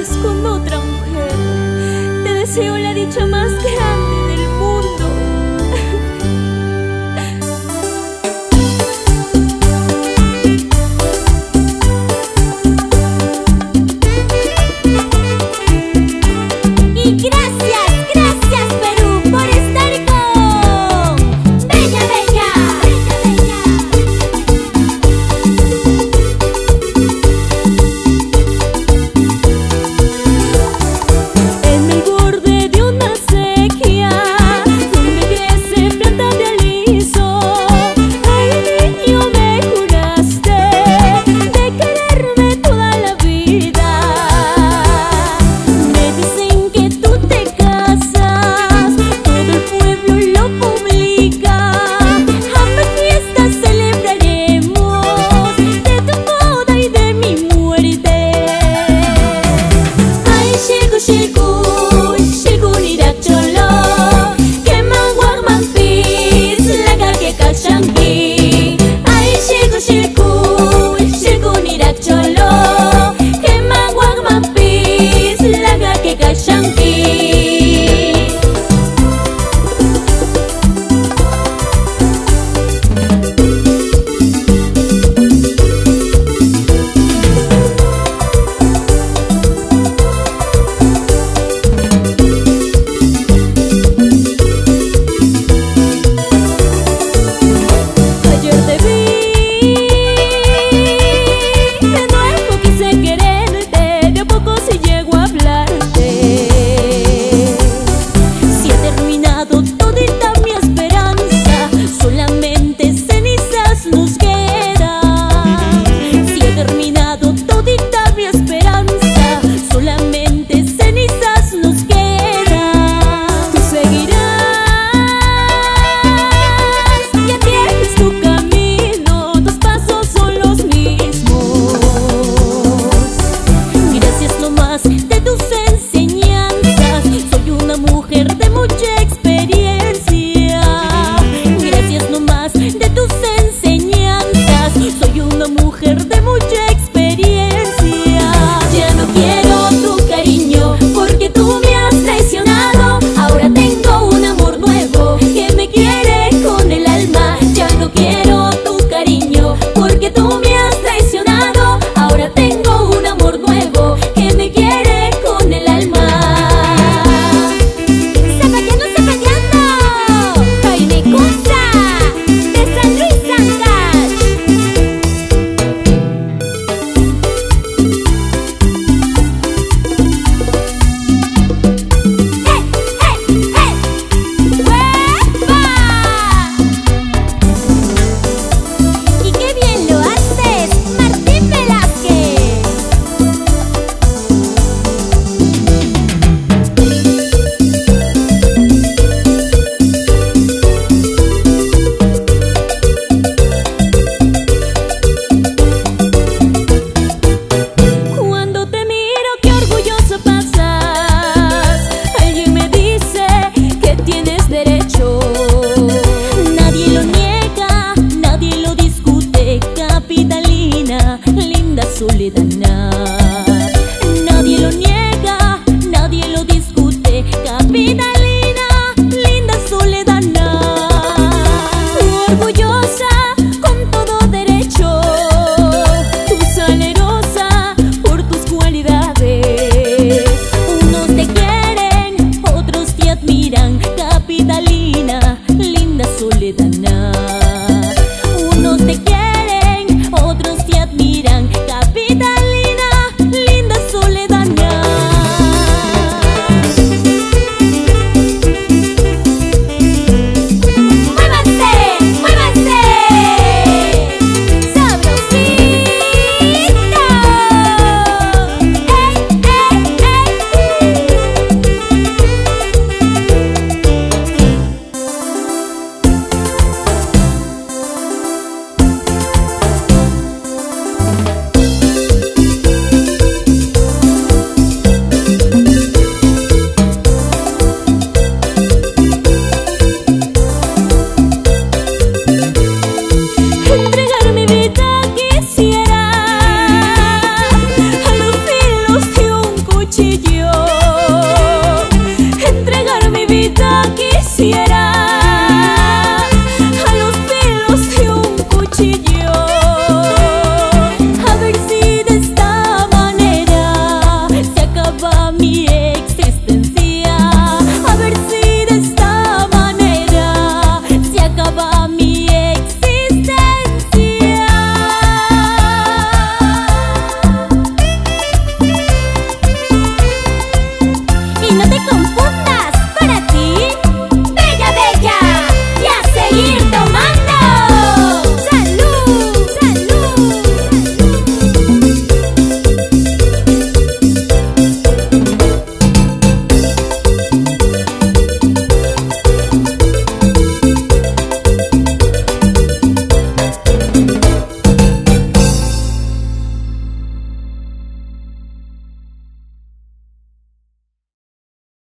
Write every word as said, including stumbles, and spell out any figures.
beses con otra mujer. Te deseo la dicha más grande del mundo. Y gracias, gracias Perú por estar con Bella Bella. En el borde de una sequía donde crece planta de aliso, al niño me juraste de quererme toda la vida. Me dicen que tú te casas, todo el pueblo lo publica. Ambas fiestas celebraremos de tu boda y de mi muerte. Ay, shilgu shilgu, shilgu nirak cholo, que mangwag mangpis, laga que kashampi. Ay, shilgu shilgu, shilgu nirak cholo, que mangwag mangpis, laga que kashampi. Ayer te vi, de nuevo quise quererte, de a poco si llego a hablarte. Si he terminado todita mi esperanza, solamente cenizas nos quedan. Si he terminado todita mi esperanza, solamente cenizas nos quedan. Tú seguirás, ya tienes tu camino, tus pasos son los mismos. Gracias nomás de tus enseñanzas, soy una mujer de mucha experiencia. Gracias nomás de tus enseñanzas, soy una mujer de mucha experiencia. Ya no quiero tu cariño porque tú me has traicionado. Ahora tengo un amor nuevo que me quiere con el alma. Ya no quiero tu cariño porque tú me has traicionado. Ahora tengo un amor nuevo que me quiere con el alma. Zapallando, zapallando, Jaime Cosa de San Luis Ancash. ¡Eh, eh, eh! ¡Huepa! Y qué bien lo haces, Martín Velázquez. Cuando te miro, qué orgulloso pasas. Alguien me dice que tienes derecho. Nadie lo niega, nadie lo discute. Capitalina, linda Soledad.